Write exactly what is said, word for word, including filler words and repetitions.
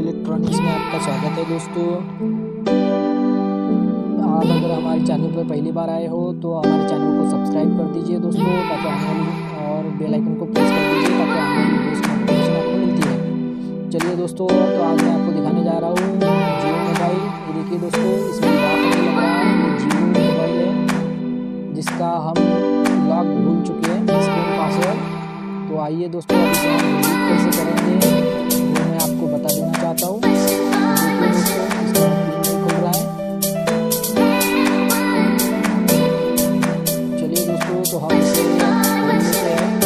Electronics में आपका स्वागत है दोस्तों। आप अगर हमारे चैनल पर पहली बार आए हो तो हमारे चैनल को सब्सक्राइब कर दीजिए दोस्तों, ताकि आने वाली और बेल आइकन को प्रेस कर दीजिए ताकि आने वाली वीडियोस की नोटिफिकेशन आपको मिलती है। चलिए दोस्तों, तो आज मैं आपको दिखाने जा रहा हूँ जियो मोबाइल। ये देखिए दोस्तों, इसमें लॉक नहीं लग रहा है। ये जियो मोबाइल है जिसका हम लॉक भूल चुके हैं, स्क्रीन पासवर्ड। तो आइए दोस्तों, अब इसे हम डिलीट कैसे करेंगे वो मैं आपको बता देना चाहता हूँ। देखिए दोस्तों, इसका स्क्रीन खुल रहा है। चलिए दोस्तों, तो हम इसे खोल लेते हैं।